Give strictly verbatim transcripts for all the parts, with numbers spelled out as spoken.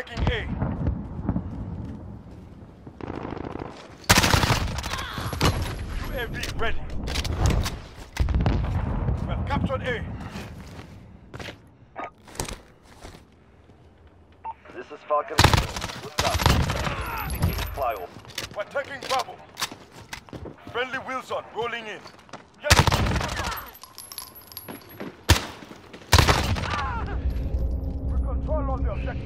taking A. U A V ready. We have captured A. This is Falcon. Good start. Beginning flyover. We're taking Bravo. Friendly Wilson rolling in. Yes. We control all the objectives.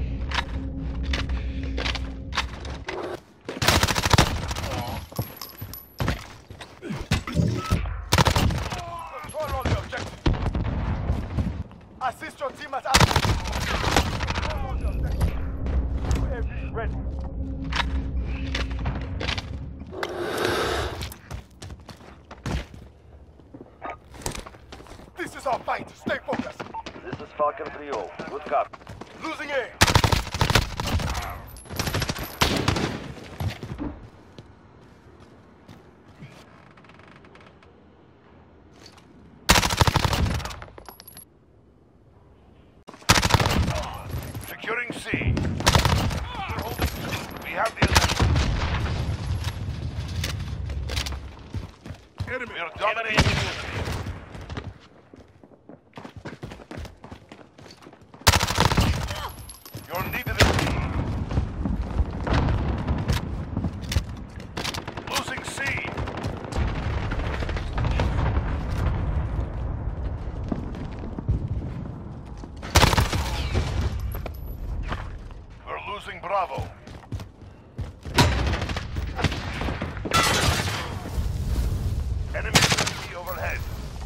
Control all the objectives. Assist your team at action. Control all the objectives. U A V ready. This is our fight. Stay focused. This is Falcon three oh. Good copy. Losing A. Securing C. We have the advantage. Enemy. We are dominating the city. You're needed at B. Losing C. We're losing Bravo. Enemy enemy overhead.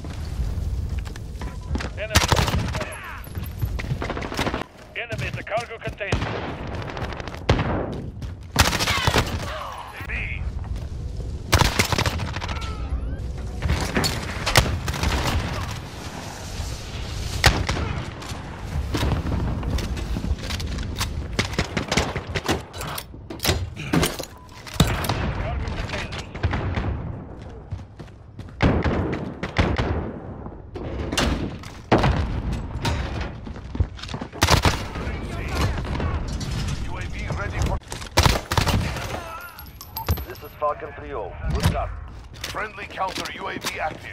Enemy. Enemy at the cargo container. B. Falcon three oh. Good copy. Friendly counter U A V active.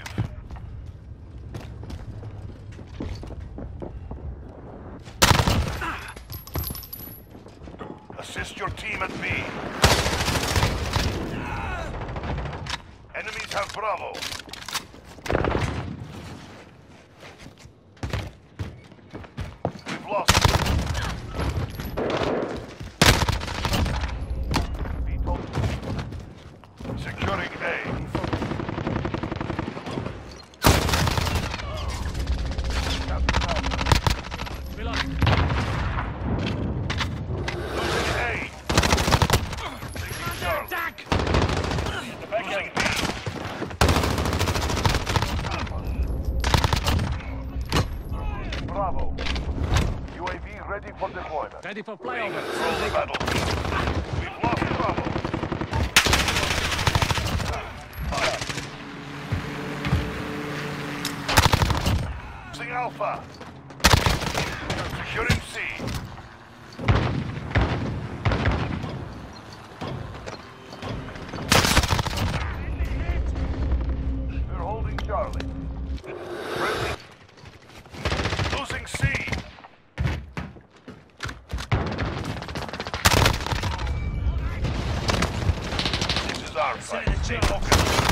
Assist your team at B. Enemies have Bravo. We've lost. Securing A. Losing A. Attack! Losing B. Bravo. U A V ready for deployment. Ready for flyover. Roll the battle. We've lost Bravo. Alpha. Securing C. We're holding Charlie. Friendly. Losing C. This is our fight. Stay focused.